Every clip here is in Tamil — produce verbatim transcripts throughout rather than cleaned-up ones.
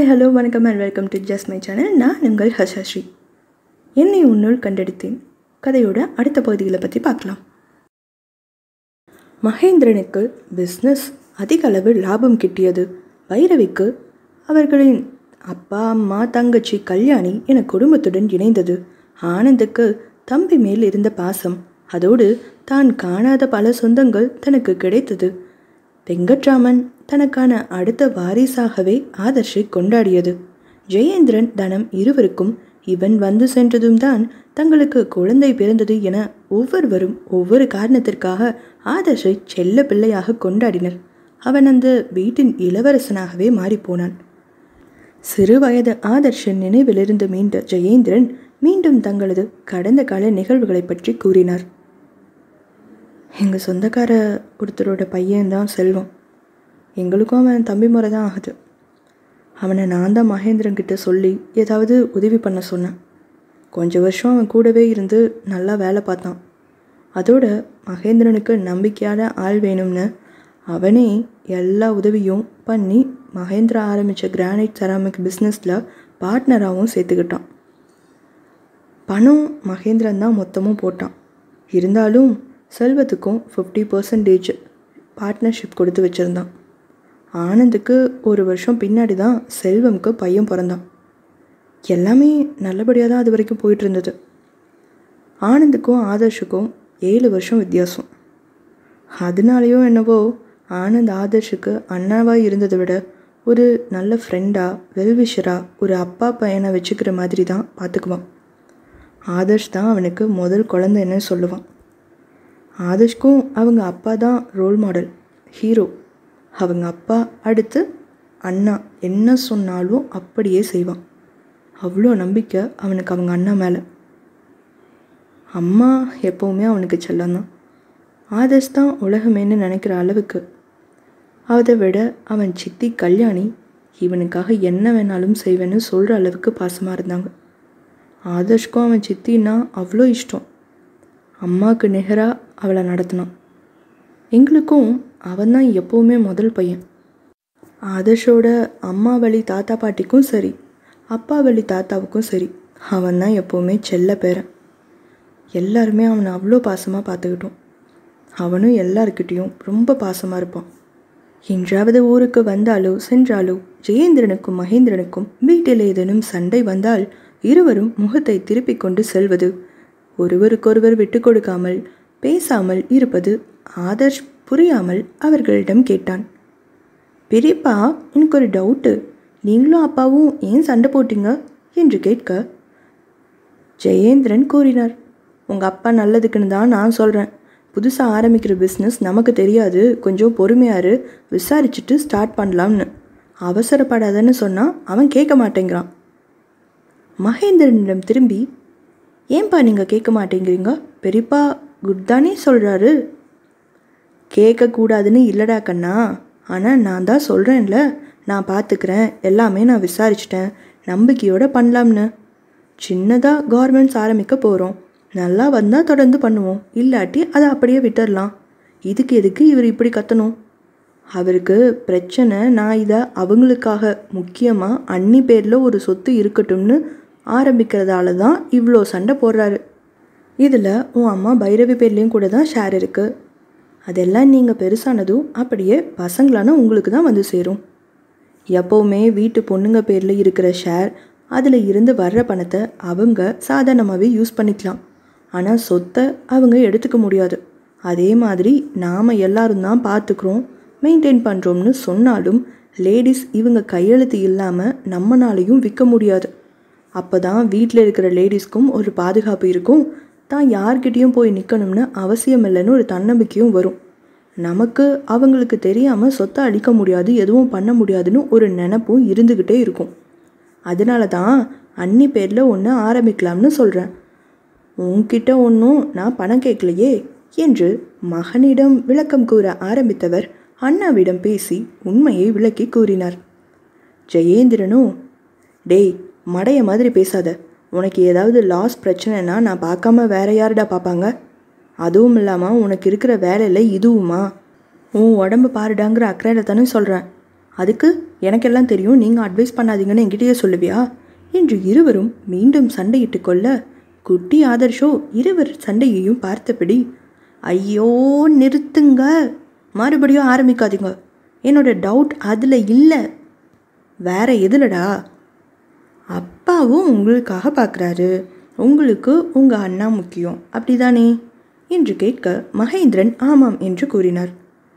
ஹாய் ஹலோ வணக்கம் and welcome to just my channel. நான் உங்கள் ஹர்ஷஸ்ரீ. என்னை உன்னுள் கண்டெடுத்தேன் கதையோட அடுத்த பகுதிகளை பற்றி பார்க்கலாம். மகேந்திரனுக்கு பிஸ்னஸ் அதிக அளவு லாபம் கிட்டியது. பைரவிக்கு அவர்களின் அப்பா அம்மா தங்கச்சி கல்யாணி என குடும்பத்துடன் இணைந்தது. ஆனந்துக்கு தம்பி மேல் இருந்த பாசம், அதோடு தான் காணாத பல சொந்தங்கள் தனக்கு கிடைத்தது. வெங்கட்ராமன் தனக்கான அடுத்த வாரிசாகவே ஆதர்ஷை கொண்டாடியது. ஜெயேந்திரன் தனம் இருவருக்கும் இவன் வந்து சென்றதும் தான் தங்களுக்கு குழந்தை பிறந்தது என ஒவ்வொருவரும் ஒவ்வொரு காரணத்திற்காக ஆதர்ஷை செல்ல பிள்ளையாக கொண்டாடினர். அவன் அந்த வீட்டின் இளவரசனாகவே மாறிப்போனான். சிறு வயது ஆதர்ஷின் நினைவிலிருந்து மீண்ட ஜெயேந்திரன் மீண்டும் தங்களது கடந்த கால நிகழ்வுகளை பற்றி கூறினார். எங்கள் சொந்தக்கார ஒருத்தரோட பையன்தான் செல்வம். எங்களுக்கும் அவன் தம்பி முறை தான் ஆகுது. அவனை நான் தான் மகேந்திரன் கிட்ட சொல்லி ஏதாவது உதவி பண்ண சொன்னேன். கொஞ்சம் வருஷம் அவன் கூடவே இருந்து நல்லா வேலை பார்த்தான். அதோட மகேந்திரனுக்கு நம்பிக்கையான ஆள் வேணும்னு அவனே எல்லா உதவியும் பண்ணி மகேந்திரா ஆரம்பித்த கிரானைட் செராமிக் பிஸ்னஸில் பார்ட்னராகவும் சேர்த்துக்கிட்டான். பணம் மகேந்திரன் தான் மொத்தமும் போட்டான். இருந்தாலும் செல்வத்துக்கும் ஃபிஃப்டி பர்சன்டேஜ் பார்ட்னர்ஷிப் கொடுத்து வச்சுருந்தான். ஆனந்துக்கு ஒரு வருஷம் பின்னாடி தான் செல்வமுக்கு பையன் பிறந்தான். எல்லாமே நல்லபடியாக தான் அது வரைக்கும் போயிட்டு இருந்தது. ஆனந்துக்கும் ஆதர்ஷுக்கும் ஏழு வருஷம் வித்தியாசம். அதனாலேயோ என்னவோ ஆனந்த் ஆதர்ஷுக்கு அண்ணாவாக இருந்ததை விட ஒரு நல்ல ஃப்ரெண்டாக வெல்விஷராக ஒரு அப்பா பையனை வச்சுக்கிற மாதிரி தான் பார்த்துக்குவான். ஆதர்ஷ் தான் அவனுக்கு முதல் குழந்தைன்னு சொல்லுவான். ஆதர்ஷ்க்கும் அவங்க அப்பா தான் ரோல் மாடல், ஹீரோ. அவங்க அப்பா அடுத்து அண்ணா என்ன சொன்னாலும் அப்படியே செய்வான். அவ்வளோ நம்பிக்கை அவனுக்கு அவங்க அண்ணா மேலே. அம்மா எப்போவுமே அவனுக்கு செல்லந்தான். ஆதர்ஷ் தான் உலகமேன்னு நினைக்கிற அளவுக்கு. அதை விட அவன் சித்தி கல்யாணி இவனுக்காக என்ன வேணாலும் செய்வேன்னு சொல்கிற அளவுக்கு பாசமாக இருந்தாங்க. ஆதர்ஷ்க்கும் அவன் சித்தின்னா அவ்வளோ இஷ்டம். அம்மாவுக்கு நிகராக அவளை நடத்தினான். எங்களுக்கும் அவன் தான் எப்போவுமே முதல் பையன். ஆதர்ஷோட அம்மா வழி தாத்தா பாட்டிக்கும் சரி, அப்பா வழி தாத்தாவுக்கும் சரி, அவன் தான் எப்போவுமே செல்ல பேரன். எல்லாருமே அவனை அவ்வளோ பாசமாக பார்த்துக்கிட்டோம். அவனும் எல்லாருக்கிட்டேயும் ரொம்ப பாசமாக இருப்பான். என்றாவது ஊருக்கு வந்தாலோ சென்றாலோ ஜெயேந்திரனுக்கும் மகேந்திரனுக்கும் வீட்டில் ஏதேனும் சண்டை வந்தால் இருவரும் முகத்தை திருப்பிக் கொண்டு செல்வது, ஒருவருக்கொருவர் விட்டு கொடுக்காமல் பேசாமல் இருப்பது ஆதர்ஷ் புரியாமல் அவர்களிடம் கேட்டான். பெரியப்பா, எனக்கு ஒரு டவுட்டு. நீங்களும் அப்பாவும் ஏன் சண்டை போட்டீங்க என்று கேட்க ஜெயேந்திரன் கூறினார். உங்கள் அப்பா நல்லதுக்குன்னு தான் நான் சொல்கிறேன். புதுசாக ஆரம்பிக்கிற பிஸ்னஸ் நமக்கு தெரியாது, கொஞ்சம் பொறுமையாரு, விசாரிச்சுட்டு ஸ்டார்ட் பண்ணலாம்னு. அவசரப்படாதன்னு சொன்னால் அவன் கேட்க மாட்டேங்கிறான். மகேந்திரனிடம் திரும்பி, ஏன்பா நீங்கள் கேட்க மாட்டேங்கிறீங்க? பெரியப்பா குட் தானே சொல்கிறாரு. கேட்கக்கூடாதுன்னு இல்லடா கண்ணா, ஆனால் நான் தான் சொல்கிறேன்ல, நான் பார்த்துக்கிறேன், எல்லாமே நான் விசாரிச்சிட்டேன், நம்பிக்கையோடு பண்ணலாம்னு. சின்னதாக கார்மெண்ட்ஸ் ஆரம்பிக்க போகிறோம், நல்லா வந்தால் தொடர்ந்து பண்ணுவோம், இல்லாட்டி அதை அப்படியே விட்டுடலாம். இதுக்கு எதுக்கு இவர் இப்படி கத்தணும்? அவருக்கு பிரச்சனை நான் இதை அவங்களுக்காக முக்கியமாக அண்ணி பேரில் ஒரு சொத்து இருக்கட்டும்னு ஆரம்பிக்கிறதால தான் இவ்வளோ சண்டை போடுறாரு. இதில் உன் அம்மா பைரவி பேர்லேயும் கூட தான் ஷேர் இருக்குது. அதெல்லாம் நீங்கள் பெருசானதும் அப்படியே பசங்களான உங்களுக்கு தான் வந்து சேரும். எப்போவுமே வீட்டு பொண்ணுங்க பேரில் இருக்கிற ஷேர், அதில் இருந்து வர்ற பணத்தை அவங்க சாதாரணமாகவே யூஸ் பண்ணிக்கலாம். ஆனால் சொத்தை அவங்க எடுத்துக்க முடியாது. அதே மாதிரி நாம் எல்லாரும் தான் பார்த்துக்கிறோம், மெயின்டைன் பண்ணுறோம்னு சொன்னாலும் லேடிஸ் இவங்க கையெழுத்து இல்லாமல் நம்மனாலையும் விற்க முடியாது. அப்போ தான் வீட்டில் இருக்கிற லேடிஸ்க்கும் ஒரு பாதுகாப்பு இருக்கும், தான் யார்கிட்டையும் போய் நிற்கணும்னு அவசியம் இல்லைன்னு ஒரு தன்னம்பிக்கையும் வரும். நமக்கு அவங்களுக்கு தெரியாமல் சொத்தை அழிக்க முடியாது, எதுவும் பண்ண முடியாதுன்னு ஒரு நினப்பும் இருந்துக்கிட்டே இருக்கும். அதனால தான் அண்ணி பேரில் ஒன்று ஆரம்பிக்கலாம்னு சொல்கிறேன். உன்கிட்ட ஒன்றும் நான் பணம் கேட்கலையே என்று மகனிடம் விளக்கம் கூற ஆரம்பித்தவர் அண்ணாவிடம் பேசி உண்மையை விளக்கி கூறினார். ஜெயேந்திரனும், டேய் மடைய மாதிரி பேசாத, உனக்கு ஏதாவது லாஸ் பிரச்சனைனா நான் பார்க்காம வேற யாருடா பார்ப்பாங்க? அதுவும் இல்லாமல் உனக்கு இருக்கிற வேலையில் இதுவுமா? உன் உடம்பு பாருடாங்கிற அக்கறையில் தானே சொல்கிறேன். அதுக்கு எனக்கெல்லாம் தெரியும், நீங்கள் அட்வைஸ் பண்ணாதீங்கன்னு என்கிட்டயே சொல்லுவியா என்று இருவரும் மீண்டும் சண்டையிட்டு கொள்ள, குட்டி ஆதர்ஷோ இருவர் சண்டையையும் பார்த்தபடி, ஐயோ நிறுத்துங்க, மறுபடியும் ஆரம்பிக்காதீங்க, என்னோட டவுட் அதில் இல்லை, வேற எதுலடா? அப்பாவும் உங்களுக்காக பார்க்குறாரு, உங்களுக்கு உங்கள் அண்ணா முக்கியம் அப்படிதானே என்று கேட்க மகேந்திரன் ஆமாம் என்று கூறினார்.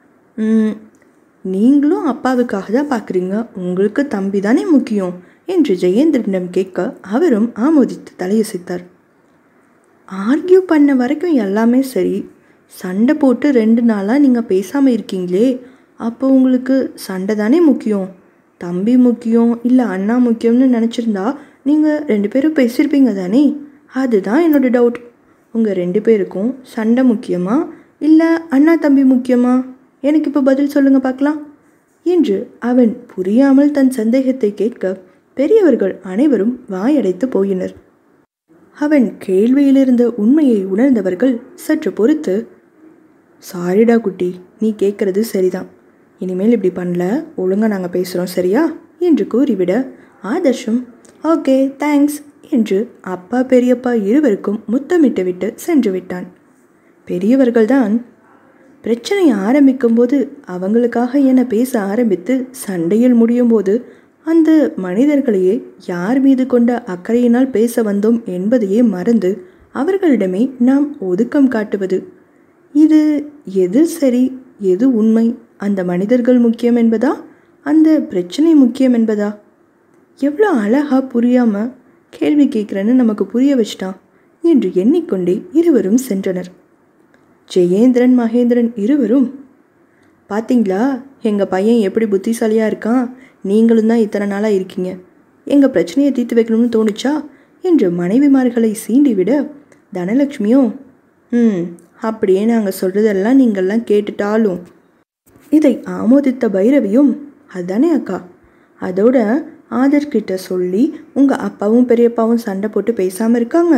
நீங்களும் அப்பாவுக்காக தான் பார்க்குறீங்க, உங்களுக்கு தம்பி தானே முக்கியம் என்று ஜெயேந்திரனிடம் கேட்க அவரும் ஆமோதித்து தலையசைத்தார். ஆர்கியூ பண்ண வரைக்கும் எல்லாமே சரி, சண்டை போட்டு ரெண்டு நாளாக நீங்கள் பேசாமல் இருக்கீங்களே, அப்போ உங்களுக்கு சண்டை தானே முக்கியம், தம்பி முக்கியம் இல்லை அண்ணா முக்கியம்னு நினச்சிருந்தா நீங்கள் ரெண்டு பேரும் பேசியிருப்பீங்க தானே, அதுதான் என்னோடய டவுட். உங்கள் ரெண்டு பேருக்கும் சண்டை முக்கியமா இல்லை அண்ணா தம்பி முக்கியமா? எனக்கு இப்போ பதில் சொல்லுங்கள் பார்க்கலாம் என்று அவன் புரியாமல் தன் சந்தேகத்தை கேட்க பெரியவர்கள் அனைவரும் வாயடைத்து போயினர். அவன் கேள்வியிலிருந்த உண்மையை உணர்ந்தவர்கள் சற்று பொறுத்து, சாரிடா குட்டி, நீ கேட்குறது சரிதான், இனிமேல் இப்படி பண்ணல, ஒழுங்காக நாங்கள் பேசுகிறோம் சரியா என்று கூறிவிட, ஆதர்ஷும் ஓகே தேங்க்ஸ் என்று அப்பா பெரியப்பா இருவருக்கும் முத்தமிட்டு விட்டு சென்று விட்டான். பெரியவர்கள்தான் பிரச்சனை ஆரம்பிக்கும் போது அவங்களுக்காக என பேச ஆரம்பித்து சண்டையில் முடியும் போது அந்த மனிதர்களையே யார் மீது கொண்ட அக்கறையினால் பேச வந்தோம் என்பதையே மறந்து அவர்களிடமே நாம் ஒதுக்கம் காட்டுவது. இது எது சரி எது உண்மை? அந்த மனிதர்கள் முக்கியம் என்பதா, அந்த பிரச்சனை முக்கியம் என்பதா? எவ்வளோ அழகா புரியாம கேள்வி கேட்குறேன்னு நமக்கு புரிய வச்சிட்டான் என்று எண்ணிக்கொண்டே இருவரும் சென்றனர். ஜெயேந்திரன் மகேந்திரன் இருவரும், பார்த்தீங்களா எங்கள் பையன் எப்படி புத்திசாலியாக இருக்கான், நீங்களும் தான் இத்தனை நாளாக இருக்கீங்க, எங்கள் பிரச்சனையை தீர்த்து வைக்கணும்னு தோணுச்சா என்று மனைவிமார்களை சீண்டிவிட, தனலட்சுமியும் ம் அப்படியே நாங்கள் சொல்கிறதெல்லாம் நீங்கள்லாம் கேட்டுட்டாலும். இதை ஆமோதித்த பைரவியும், அதுதானே அக்கா, அதோட ஆதர்கிட்ட சொல்லி உங்கள் அப்பாவும் பெரியப்பாவும் சண்டை போட்டு பேசாமல் இருக்காங்க,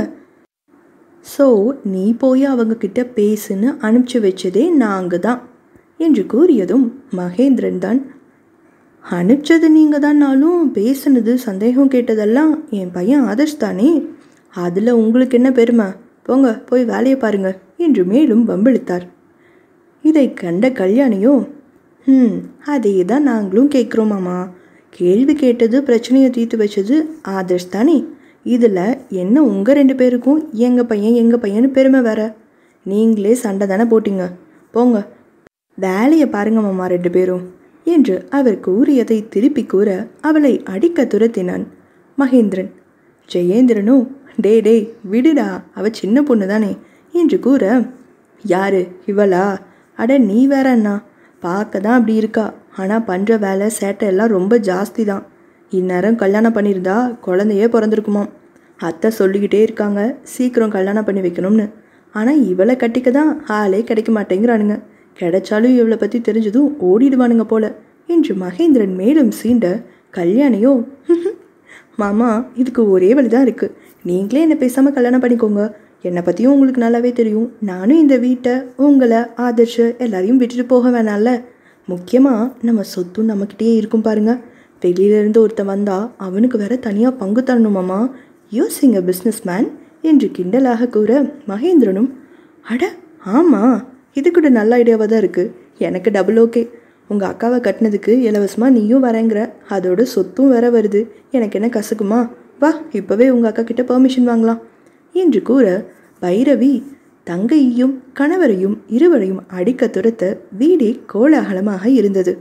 ஸோ நீ போய் அவங்கக்கிட்ட பேசுன்னு அனுப்பிச்சி வச்சதே நாங்கள் தான் என்று கூறியதும் மகேந்திரன் தான், அனுப்பிச்சது நீங்கள் தான்னாலும் பேசுனது சந்தேகம் கேட்டதெல்லாம் என் பையன் ஆதர்ஷ் தானே, அதில் உங்களுக்கு என்ன பெருமை, போங்க போய் வேலையை பாருங்க என்று மேலும் வம்பிழுத்தார். இதை கண்ட கல்யாணியோ, ம் அதே தான் நாங்களும் கேட்குறோமாம்மா, கேள்வி கேட்டது பிரச்சனையை தீர்த்து வச்சது ஆதர்ஷ் தானே, இதில் என்ன உங்கள் ரெண்டு பேருக்கும் எங்கள் பையன் எங்கள் பையனு பெருமை வேற, நீங்களே சண்டை தானே போட்டிங்க, போங்க வேலையை பாருங்க மாமா ரெண்டு பேரும் என்று அவர் கூறியதை திருப்பி கூற அவளை அடிக்க துரத்தினான் மகேந்திரன். ஜெயேந்திரனோ, டே டே விடுடா, அவ சின்ன பொண்ணு தானே என்று கூற, யாரு இவளா, அட நீ வேற அண்ணா, பார்க்க தான் அப்படி இருக்கா, ஆனால் பண்ணுற வேலை சேட்டை எல்லாம் ரொம்ப ஜாஸ்தி தான், இந்நேரம் கல்யாணம் பண்ணியிருந்தா குழந்தையே பிறந்திருக்குமாம், அத்தை சொல்லிக்கிட்டே இருக்காங்க சீக்கிரம் கல்யாணம் பண்ணி வைக்கணும்னு, ஆனால் இவளை கட்டிக்க தான் ஆளே கிடைக்க மாட்டேங்கிறானுங்க, கிடைச்சாலும் இவளை பற்றி தெரிஞ்சதும் ஓடிடுவானுங்க போல என்று மகேந்திரன் மேலும் சீண்ட, கல்யாணியோ, மாமா இதுக்கு ஒரே வழி தான் இருக்குது, நீங்களே என்னை பேசாமல் கல்யாணம் பண்ணிக்கோங்க, என்னை பற்றியும் உங்களுக்கு நல்லாவே தெரியும், நானும் இந்த வீட்டை உங்களை ஆதர்ஷ எல்லாரையும் விட்டுட்டு போக வேணாம்ல, முக்கியமாக நம்ம சொத்தும் நம்மக்கிட்டே இருக்கும் பாருங்க, வெளியிலேருந்து ஒருத்தன் வந்தால் அவனுக்கு வேற தனியாக பங்கு தரணுமாம்மா, யோசிங்க பிஸ்னஸ் மேன் என்று கிண்டலாக கூற, மகேந்திரனும் அட ஆமாம் இது கூட நல்ல ஐடியாவாக தான் இருக்குது, எனக்கு டபுள் ஓகே, உங்கள் அக்காவை கட்டினதுக்கு இலவசமாக நீயும் வரேங்கிற, அதோட சொத்தும் வேற வருது, எனக்கு என்ன கசக்குமா, வா இப்போவே உங்கள் அக்கா கிட்ட பெர்மிஷன் வாங்கலாம் என்று கூற, பைரவி தங்கையையும் கணவரையும் இருவரையும் அடிக்க துரத்த வீடே கோலாகலமாக இருந்தது.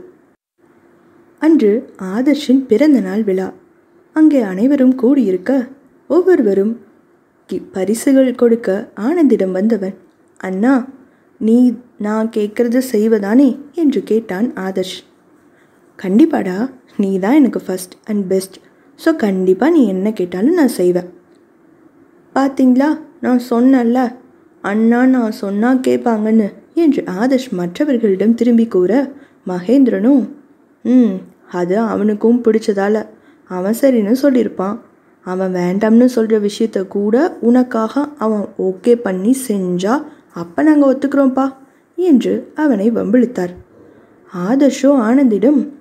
அன்று ஆதர்ஷின் பிறந்த நாள் விழா. அங்கே அனைவரும் கூடியிருக்க ஒவ்வொருவரும் பரிசுகள் கொடுக்க ஆனந்திடம் வந்தவன், அண்ணா நீ நான் கேட்குறது செய்வதானே என்று கேட்டான் ஆதர்ஷ். கண்டிப்பாடா, நீ தான் எனக்கு ஃபஸ்ட் அண்ட் பெஸ்ட், ஸோ கண்டிப்பாக நீ என்ன கேட்டாலும் நான் செய்வேன். பார்த்தீங்களா நான் சொன்னல, அண்ணா நான் சொன்னால் கேட்பாங்கன்னு என்று ஆதர்ஷ் மற்றவர்களிடம் திரும்பி கூற, மகேந்திரனும் ம் அது அவனுக்கும் பிடிச்சதால அவன் சரின்னு சொல்லியிருப்பான், அவன் வேண்டாம்னு சொல்கிற விஷயத்த கூட உனக்காக அவன் ஓகே பண்ணி செஞ்சா அப்போ நாங்கள் ஒத்துக்கிறோம்ப்பா என்று அவனை வம்பிழுத்தார். ஆதர்ஷோ ஆனந்திடம்,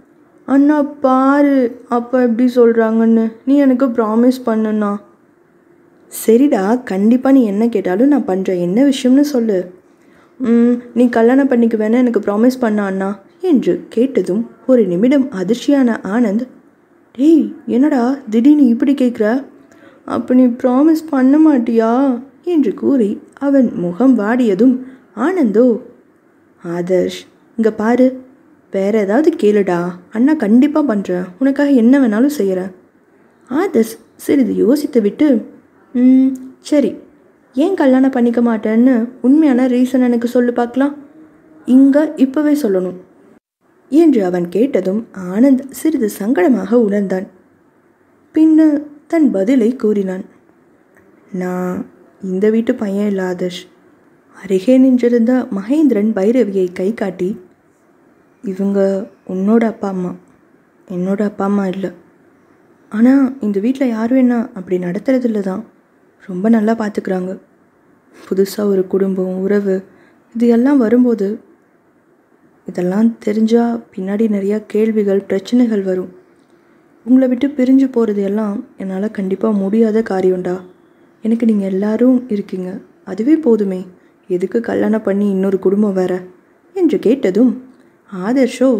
அண்ணா பாரு அப்பா எப்படி சொல்கிறாங்கன்னு, நீ எனக்கு ப்ராமிஸ் பண்ணுண்ணா. சரிடா, கண்டிப்பாக நீ என்ன கேட்டாலும் நான் பண்ணுறேன். என்ன விஷயம்னு சொல்லு. ம் நீ கல்யாணம் பண்ணிக்குவேன்னு எனக்கு ப்ராமிஸ் பண்ண அண்ணா என்று கேட்டதும் ஒரு நிமிடம் அதிர்ச்சியான ஆனந்த், டேய் என்னடா திடீர்னு இப்படி கேட்குற, அப்போ நீ ப்ராமிஸ் பண்ண மாட்டியா என்று கூறி அவன் முகம் வாடியதும் ஆனந்தோ, ஆதர்ஷ் இங்கே பாரு, வேற ஏதாவது கேளுடா, அண்ணா கண்டிப்பாக பண்ணுறேன், உனக்காக என்ன வேணாலும் செய்கிறேன். ஆதர்ஷ் சிறிது யோசித்து விட்டு, ம் சரி, ஏன் கல்யாணம் பண்ணிக்க மாட்டேன்னு உண்மையான ரீசன் எனக்கு சொல்லு பார்க்கலாம், இங்கே இப்போவே சொல்லணும் என்று அவன் கேட்டதும் ஆனந்த் சிறிது சங்கடமாக உணர்ந்தான். பின்னு தன் பதிலை கூறினான். நான் இந்த வீட்டு பையன் இல்லை ஆதர்ஷ். அருகே நின்றிருந்த மகேந்திரன் பைரவியை கை காட்டி, இவங்க உன்னோட அப்பா அம்மா, என்னோட அப்பா அம்மா இல்லை. ஆனால் இந்த வீட்டில் யாரும் என்ன அப்படி நடத்துறதில்ல தான், ரொம்ப நல்லா பார்த்துக்கிறாங்க. புதுசாக ஒரு குடும்பம், உறவு இது எல்லாம் வரும்போது இதெல்லாம் தெரிஞ்சால் பின்னாடி நிறையா கேள்விகள், பிரச்சனைகள் வரும். உங்களை விட்டு பிரிஞ்சு போகிறது எல்லாம் என்னால் கண்டிப்பாக முடியாத காரியம்டா. எனக்கு நீங்கள் எல்லாரும் இருக்கீங்க, அதுவே போதுமே, எதுக்கு கல்யாணம் பண்ணி இன்னொரு குடும்பம் வேற என்று கேட்டதும் ஆதர்ஷோ,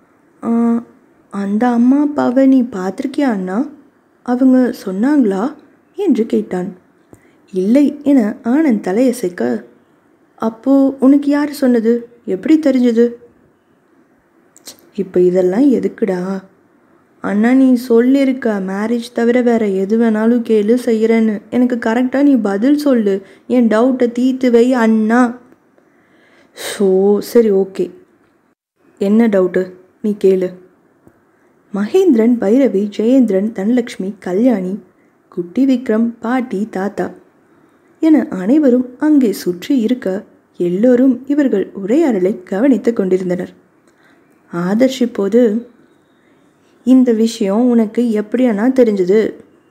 அந்த அம்மா அப்பாவை நீ பார்த்துருக்கியா அண்ணா, அவங்க சொன்னாங்களா என்று கேட்டான். இல்லை என ஆனந்த் தலையசைக்க, அப்போது உனக்கு யார் சொன்னது, எப்படி தெரிஞ்சது? இப்போ இதெல்லாம் எதுக்குடா அண்ணா, நீ சொல்லியிருக்க மேரேஜ் தவிர வேறு எது வேணாலும் கேளு செய்கிறேன்னு, எனக்கு கரெக்டாக நீ பதில் சொல்லு, என் டவுட்டை தீர்த்து வை அண்ணா. ஸோ சரி ஓகே, என்ன டவுட்டு நீ கேளு. மகேந்திரன், பைரவி, ஜெயேந்திரன், தனலக்ஷ்மி, கல்யாணி, குட்டி விக்ரம், பாட்டி, தாத்தா என அனைவரும் அங்கே சுற்றி இருக்க எல்லோரும் இவர்கள் உரையாடலை கவனித்து கொண்டிருந்தனர். ஆதர்ஷ் இப்போது, இந்த விஷயம் உனக்கு எப்படியானா தெரிஞ்சது?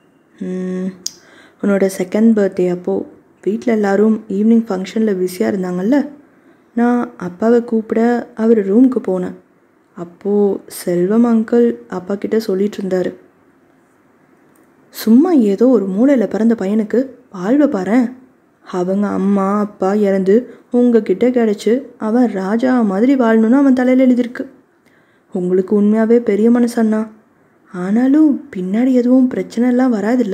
உன்னோட செகண்ட் பர்த்டே அப்போது வீட்டில் எல்லோரும் ஈவினிங் ஃபங்க்ஷனில் பிஸியாக இருந்தாங்கல்ல, நான் அப்பாவை கூப்பிட அவர் ரூமுக்கு போனேன். அப்போது செல்வம் அங்கிள் அப்பா கிட்ட சொல்லிட்டு இருந்தார், சும்மா ஏதோ ஒரு மூளையில் பிறந்த பையனுக்கு வாழ்வை பாரு, அவங்க அம்மா அப்பா இறந்து உங்ககிட்ட கிடச்சி அவன் ராஜா மாதிரி வாழணுன்னு அவன் தலையில் எழுதியிருக்கு. உங்களுக்கு உண்மையாகவே பெரிய மனசண்ணா, ஆனாலும் பின்னாடி எதுவும் பிரச்சனைலாம் வராதில்ல.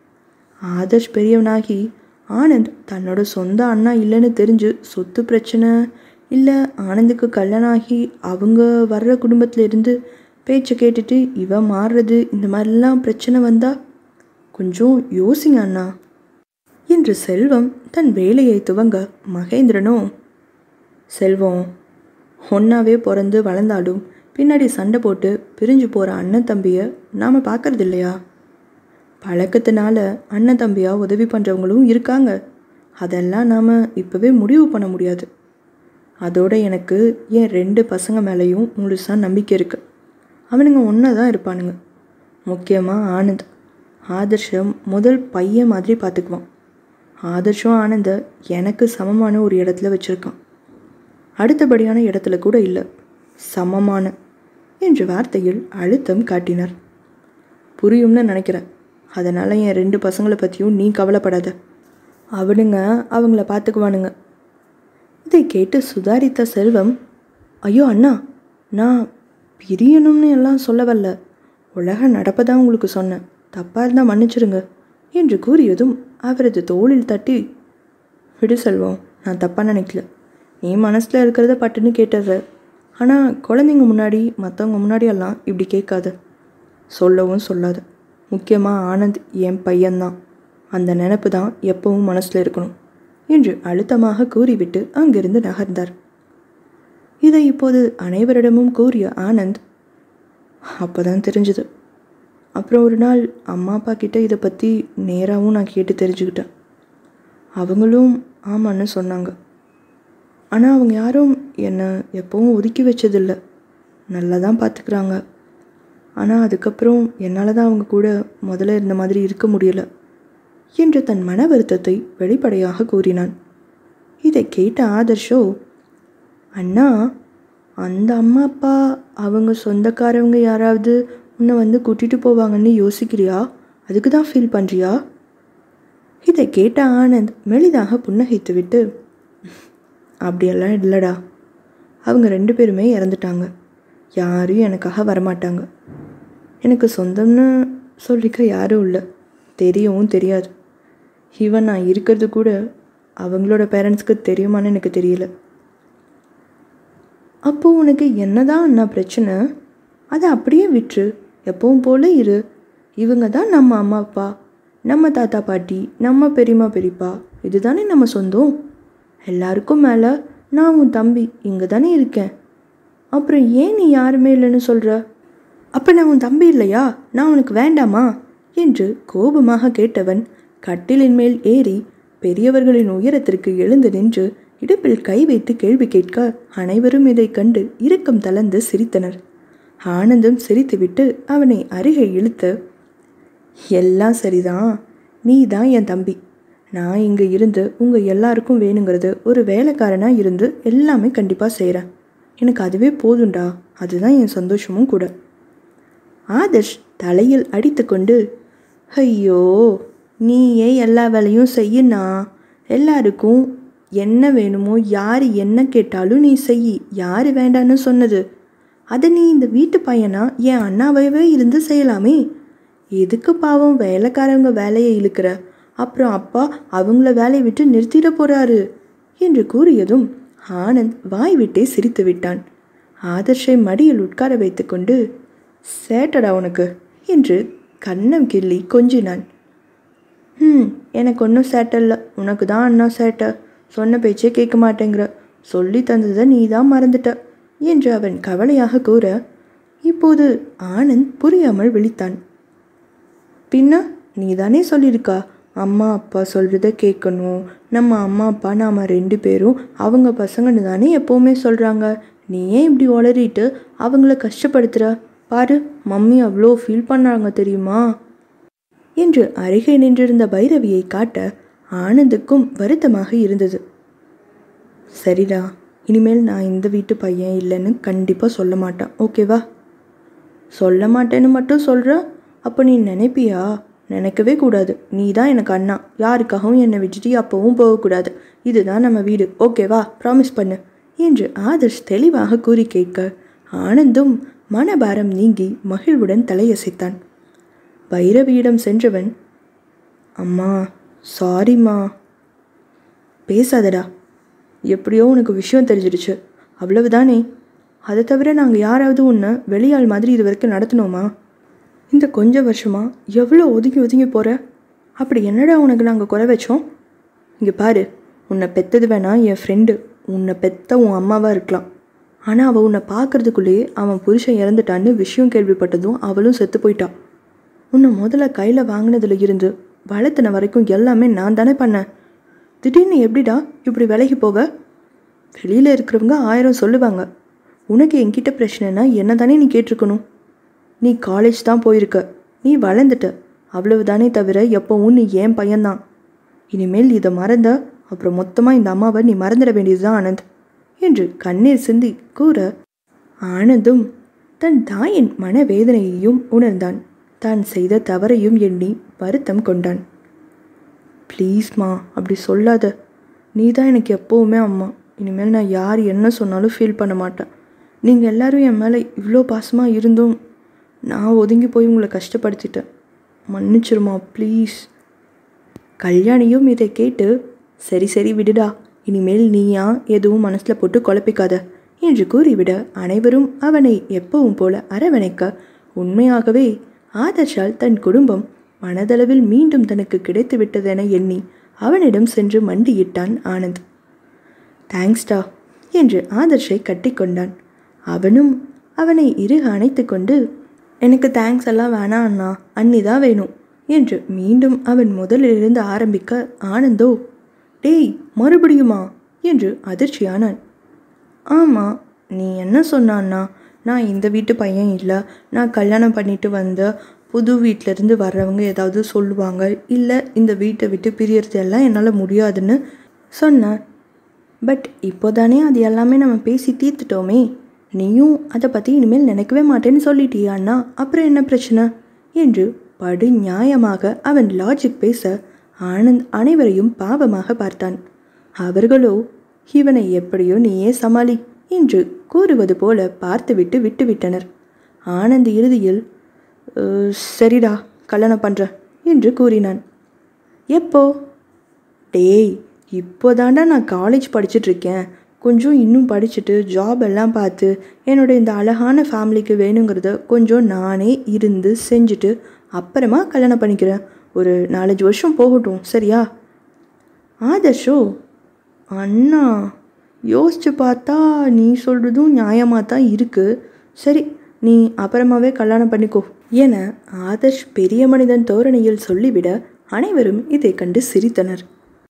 ஆதர்ஷ் பெரியவனாகி ஆனந்த் தன்னோட சொந்த அண்ணா இல்லைன்னு தெரிஞ்சு சொத்து பிரச்சனை இல்லை, ஆனந்துக்கு கல்யாணம் ஆகி அவங்க வர்ற குடும்பத்தில் இருந்து பேச்சை கேட்டுட்டு இவன் மாறுறது, இந்த மாதிரிலாம் பிரச்சனை வந்தால் கொஞ்சம் யோசிங்க அண்ணா என்று செல்வம் தன் வேலையை துவங்க, மகேந்திரனோ, செல்வம் ஒன்றாவே பிறந்து வளர்ந்தாலும் பின்னாடி சண்டை போட்டு பிரிஞ்சு போகிற அண்ணன் தம்பியை நாம் பார்க்கறது இல்லையா? பழக்கத்தினால அண்ணன் தம்பியாக உதவி பண்ணுறவங்களும் இருக்காங்க. அதெல்லாம் நாம் இப்போவே முடிவு பண்ண முடியாது. அதோடு எனக்கு என் ரெண்டு பசங்க மேலேயும் முழுசாக நம்பிக்கை இருக்குது. அவனுங்க ஒன்றா தான் இருப்பானுங்க. முக்கியமாக ஆனந்த், ஆதர்ஷம் முதல் பையன் மாதிரி பார்த்துக்குவான். ஆதர்ஷம் ஆனந்த எனக்கு சமமான ஒரு இடத்துல வச்சுருக்கான். அடுத்தபடியான இடத்துல கூட இல்லை, சமமான என்ற வார்த்தையில் அழுத்தம் காட்டினார். புரியும்னு நினைக்கிறேன். அதனால் என் ரெண்டு பசங்களை பற்றியும் நீ கவலைப்படாத, அவனுங்க அவங்கள பார்த்துக்குவானுங்க. இதை கேட்டு சுதாரித்த செல்வம், ஐயோ அண்ணா, நான் பிரியணும்னு எல்லாம் சொல்ல வரல, உலக நடப்பதான் உங்களுக்கு சொன்னேன், தப்பாக இருந்தால் மன்னிச்சிருங்க என்று கூறியதும் அவரது தோளில் தட்டி, விடு செல்வம், நான் தப்பாக நினைக்கல, நீ மனசில் இருக்கிறத பட்டுன்னு கேட்டுடுற, ஆனால் குழந்தைங்க முன்னாடி மற்றவங்க முன்னாடியெல்லாம் இப்படி கேட்காத, சொல்லவும் சொல்லாத. முக்கியமாக ஆனந்த் என் பையன்தான், அந்த நினப்பு தான் எப்பவும் மனசில் இருக்கணும் என்று அழுத்தமாக கூறிவிட்டு அங்கிருந்து நகர்ந்தார். இதை இப்போது அனைவரிடமும் கூறிய ஆனந்த், அப்போ தான் தெரிஞ்சுது. அப்புறம் ஒரு நாள் அம்மா அப்பா கிட்ட இதை பற்றி நேராகவும் நான் கேட்டு தெரிஞ்சுக்கிட்டேன். அவங்களும் ஆமான்னு சொன்னாங்க. ஆனால் அவங்க யாரும் என்னை எப்பவும் ஒதுக்கி வச்சதில்லை, நல்லா தான் பார்த்துக்கிறாங்க. ஆனால் அதுக்கப்புறம் என்னால் தான் அவங்க கூட முதல்ல இருந்த மாதிரி இருக்க முடியலை என்று தன் மன வருத்தத்தை வெளிப்படையாக கூறினான். இதை கேட்ட ஆதர்ஷோ, அண்ணா அந்த அம்மா அப்பா அவங்க சொந்தக்காரவங்க யாராவது உன்னை வந்து கூட்டிகிட்டு போவாங்கன்னு யோசிக்கிறியா? அதுக்கு தான் ஃபீல் பண்ணுறியா? இதை கேட்ட ஆனந்த் மெலிதாக புன்னகைத்து விட்டு, அப்படியெல்லாம் இல்லைடா, அவங்க ரெண்டு பேருமே இறந்துட்டாங்க. யாரும் எனக்காக வரமாட்டாங்க. எனக்கு சொந்தம்னு சொல்லிக்க யாரும் இல்லை, தெரியவும் தெரியாது. ஈவன் நான் இருக்கிறது கூட அவங்களோட பேரண்ட்ஸ்க்கு தெரியுமான்னு எனக்கு தெரியல. அப்போது உனக்கு என்னதான் அண்ணா பிரச்சனை? அதை அப்படியே விட்டுரு, எப்பவும் போல இரு. இவங்க தான் நம்ம அம்மா அப்பா, நம்ம தாத்தா பாட்டி, நம்ம பெரியம்மா பெரியப்பா, இதுதானே நம்ம சொந்தம். எல்லாருக்கும் மேலே நான் உன் தம்பி இங்கே தானே இருக்கேன். அப்புறம் ஏன் நீ யாருமே இல்லைன்னு சொல்கிற? அப்போ நான் உன் தம்பி இல்லையா? நான் உனக்கு வேண்டாமா என்று கோபமாக கேட்டவன் கட்டிலின் மேல் ஏறி பெரியவர்களின் உயரத்திற்கு எழுந்து நின்று இடுப்பில் கை வைத்து கேள்வி கேட்க அனைவரும் இதை கண்டு இறுக்கம் தளர்ந்து சிரித்தனர். ஆனந்தும் சிரித்துவிட்டு அவனை அருகே இழுத்து, எல்லாம் சரிதான், நீ தான் என் தம்பி. நான் இங்கே இருந்து உங்கள் எல்லாருக்கும் வேணுங்கிறது ஒரு வேலைக்காரனாக இருந்து எல்லாமே கண்டிப்பாக செய்கிறேன். எனக்கு அதுவே போதுண்டா, அதுதான் என் சந்தோஷமும் கூட. ஆதர்ஷ் தலையில் அடித்து கொண்டு, ஐயோ நீயே எல்லா வேலையும் செய்யணா, எல்லாருக்கும் என்ன வேணுமோ யார் என்ன கேட்டாலும் நீ செய், யார் வேண்டான்னு சொன்னது? அதை நீ இந்த வீட்டு பையனா என் அண்ணாவையே இருந்து செய்யலாமே. எதுக்கு பாவம் வேலைக்காரங்க வேலையை இழுக்கிற? அப்புறம் அப்பா அவங்கள வேலையை விட்டு நிறுத்திட போகிறாரு என்று கூறியதும் ஆனந்த் வாய் விட்டே சிரித்து விட்டான். ஆதர்ஷை மடியில் உட்கார வைத்து கொண்டு, சேட்டடா உனக்கு என்று கண்ணம் கிள்ளி கொஞ்சினான். ம் எனக்கு ஒன்றும் சேட்டை இல்லை, உனக்கு தான் அண்ணா சேட்டை. சொன்ன பேச்சே கேட்க மாட்டேங்கிற, சொல்லி தந்ததை நீ தான் மறந்துட்ட என்று அவன் கவலையாக கூற, இப்போது ஆனந்த் புரியாமல் விழித்தான். பின்ன நீ தானே சொல்லியிருக்கா, அம்மா அப்பா சொல்கிறத கேட்கணும், நம்ம அம்மா அப்பா நாம் ரெண்டு பேரும் அவங்க பசங்கன்னு தானே எப்போவுமே சொல்கிறாங்க. நீ ஏன் இப்படி உளறிட்டு அவங்கள கஷ்டப்படுத்துகிற? பாரு, மம்மி அவ்வளோ ஃபீல் பண்ணாங்க தெரியுமா என்று அருகே நின்றிருந்த பைரவியை காட்ட ஆனந்துக்கும் வருத்தமாக இருந்தது. சரிடா, இனிமேல் நான் இந்த வீட்டு பையன் இல்லைன்னு கண்டிப்பாக சொல்ல மாட்டேன், ஓகேவா? சொல்ல மாட்டேன்னு மட்டும் சொல்கிற, அப்போ நீ நினைப்பியா? நினைக்கவே கூடாது. நீ தான் எனக்கு அண்ணா, யாருக்காகவும் என்னை விட்டுட்டு அப்போவும் போகக்கூடாது. இதுதான் நம்ம வீடு, ஓகேவா? ப்ராமிஸ் பண்ணு என்று ஆதர்ஷ் தெளிவாக கூறி கேட்க ஆனந்தும் மனபாரம் நீங்கி மகிழ்வுடன் தலையசைத்தான். பைரவியிடம் சென்றவன், அம்மா சாரிம்மா. பேசாதடா, எப்படியோ உனக்கு விஷயம் தெரிஞ்சிடுச்சு, அவ்வளவுதானே. அதை தவிர நாங்கள் யாராவது உன்னை வெளியாள் மாதிரி இது வரைக்கும் நடத்தினோமா? இந்த கொஞ்சம் வருஷமாக எவ்வளோ ஒதுங்கி ஒதுங்கி போகிற? அப்படி என்னடா உனக்கு நாங்கள் குறை வச்சோம்? இங்கே பாரு, உன்னை பெற்றது வேணா என் ஃப்ரெண்டு, உன்னை பெற்ற உன் அம்மாவாக இருக்கலாம். ஆனால் அவள் உன்னை பார்க்குறதுக்குள்ளேயே அவன் புருஷன் இறந்துட்டான்னு விஷயம் கேள்விப்பட்டதும் அவளும் செத்து போயிட்டான். உன்னை முதல்ல கையில் வாங்கினதுல இருந்து வளர்த்தின வரைக்கும் எல்லாமே நான் தானே பண்ணேன். திடீர்னு எப்படிடா இப்படி விலகி போக? வெளியில் இருக்கிறவங்க ஆயிரம் சொல்லுவாங்க. உனக்கு என்கிட்ட பிரச்சனைனா என்ன தானே நீ கேட்டிருக்கணும். நீ காலேஜ் தான் போயிருக்க, நீ வளர்ந்துட்ட, அவ்வளவு தானே தவிர எப்போவும் நீ ஏன் பையன்தான். இனிமேல் இதை மறந்த அப்புறம் மொத்தமாக இந்த அம்மாவை நீ மறந்துட வேண்டியது தான் ஆனந்த் என்று கண்ணீர் சிந்தி கூற ஆனந்தும் தன் தாயின் மனவேதனையையும் உணர்ந்தான். தான் செய்த தவறையும் எண்ணி வருத்தம் கொண்டான். ப்ளீஸ்மா, அப்படி சொல்லாத. நீ தான் எனக்கு எப்போவுமே அம்மா. இனிமேல் நான் யார் என்ன சொன்னாலும் ஃபீல் பண்ண மாட்டேன். நீங்கள் எல்லோரும் என் மேலே இவ்வளோ பாசமாக இருந்தும் நான் ஒதுங்கி போய் உங்களை கஷ்டப்படுத்திட்டேன். மன்னிச்சிருமா ப்ளீஸ். கல்யாணியும் இதை கேட்டு, சரி சரி விடுடா, இனிமேல் நீயா எதுவும் மனசில் போட்டு குழப்பிக்காத என்று கூறிவிட அனைவரும் அவனை எப்பவும் போல அரவணைக்க உண்மையாகவே ஆதர்ஷால் தன் குடும்பம் மனதளவில் மீண்டும் தனக்கு கிடைத்து விட்டதென எண்ணி அவனிடம் சென்று மண்டியிட்டான் ஆனந்த். தேங்க்ஸ்டா என்று ஆதர்ஷை கட்டி கொண்டான். அவனும் அவனை இறுக அணைத்து கொண்டு, எனக்கு தேங்க்ஸ் எல்லாம் வேணாம் அண்ணா, அண்ணி தான் வேணும் என்று மீண்டும் அவன் முதலிலிருந்து ஆரம்பிக்க ஆனந்தோ, டேய் மறுபடியுமா என்று அதிர்ச்சியானான். ஆமாம், நீ என்ன சொன்னான்னா, நான் இந்த வீட்டு பையன் இல்லை, நான் கல்யாணம் பண்ணிட்டு வந்த புது வீட்டிலேருந்து வர்றவங்க ஏதாவது சொல்லுவாங்க, இல்லை இந்த வீட்டை விட்டு பிரியறது எல்லாம் என்னால் முடியாதுன்னு சொன்னேன். பட் இப்போ தானே அது எல்லாமே நம்ம பேசி தீர்த்துட்டோமே நீயும் அதை பற்றி இனிமேல் நினைக்கவே மாட்டேன்னு சொல்லிட்டியா அண்ணா, அப்புறம் என்ன பிரச்சனை என்று படு நியாயமாக அவன் லாஜிக் பேச ஆனந்த் அனைவரையும் பாவமாக பார்த்தான். அவர்களோ இவனை எப்படியோ நீயே சமாளி என்று கூறுவது போல பார்த்துவிட்டு விட்டுவிட்டனர். ஆனந்த் இறுதியில் சரிடா கல்யாணம் பண்ணுற என்று கூறினான். எப்போ? டேய், இப்போதாண்டா நான் காலேஜ் படிச்சுட்ருக்கேன். கொஞ்சம் இன்னும் படிச்சுட்டு ஜாப் எல்லாம் பார்த்து என்னோட இந்த அழகான ஃபேமிலிக்கு வேணுங்கிறத கொஞ்சம் நானே இருந்து செஞ்சுட்டு அப்புறமா கல்யாணம் பண்ணிக்கிறேன். ஒரு நாலஞ்சு வருஷம் போகட்டும், சரியா? ஆதர்ஷோ, அண்ணா யோசிச்சு பார்த்தா நீ சொல்கிறதும் நியாயமாக தான் இருக்குது. சரி, நீ அப்புறமாவே கல்யாணம் பண்ணிக்கோ என ஆதர்ஷ் பெரிய மனிதன் தோரணையில் சொல்லிவிட அனைவரும் இதை கண்டு சிரித்தனர்.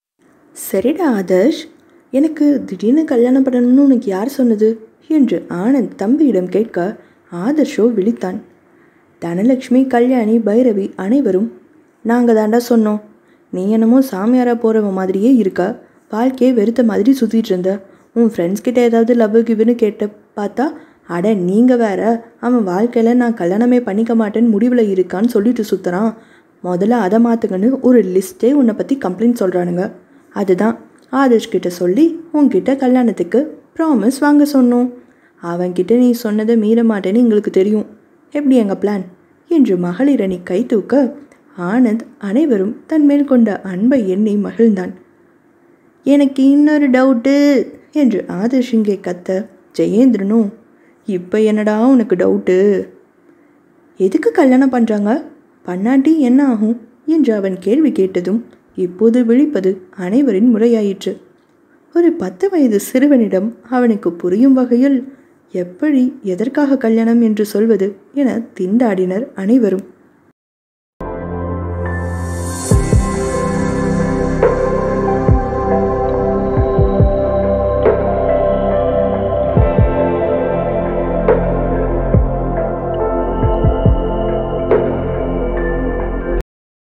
சரிடா ஆதர்ஷ், எனக்கு திடீர்னு கல்யாணம் பண்ணணும்னு உனக்கு யார் சொன்னது என்று ஆனந்த் தம்பியிடம் கேட்க ஆதர்ஷோ விழித்தான். தனலட்சுமி, கல்யாணி, பைரவி அனைவரும் நாங்கள் தாண்டா சொன்னோம். நீ என்னமோ சாமியாராக போகிறவ மாதிரியே இருக்க, வாழ்க்கையை வெறுத்த மாதிரி சுற்றிட்டு இருந்த. உன் ஃப்ரெண்ட்ஸ் கிட்ட ஏதாவது லவ் கிவ்னு கேட்ட பார்த்தா அட நீங்கள் வேற, அவன் வாழ்க்கையில் நான் கல்யாணமே பண்ணிக்க மாட்டேன்னு முடிவில் இருக்கான்னு சொல்லிட்டு சுற்றுறான். முதல்ல அதை மாற்றுங்கன்னு ஒரு லிஸ்ட்டே உன்னை பற்றி கம்ப்ளைண்ட் சொல்கிறானுங்க. அதுதான் ஆதர்ஷ் கிட்ட சொல்லி உன்கிட்ட கல்யாணத்துக்கு ப்ராமிஸ் வாங்க சொன்னோம். அவன்கிட்ட நீ சொன்னதை மீற மாட்டேன்னு எங்களுக்கு தெரியும். எப்படி எங்கள் பிளான் என்று மகளிரணி கை தூக்க ஆனந்த் அனைவரும் தன் மேல் கொண்ட அன்பை எண்ணி மகிழ்ந்தான். எனக்கு இன்னொரு டவுட்டு என்று ஆதர்ஷ் இங்கே கத்த ஜெயேந்திரனும் இப்போ என்னடா உனக்கு டவுட்டு? எதுக்கு கல்யாணம் பண்ணுறாங்க, பண்ணாட்டி என்ன ஆகும் என்று அவன் கேள்வி கேட்டதும் இப்போது விழிப்பது அனைவரின் முறையாயிற்று. ஒரு பத்து வயது சிறுவனிடம் அவனுக்கு புரியும் வகையில் எப்படி எதற்காக கல்யாணம் என்று சொல்வது என திண்டாடினர் அனைவரும்.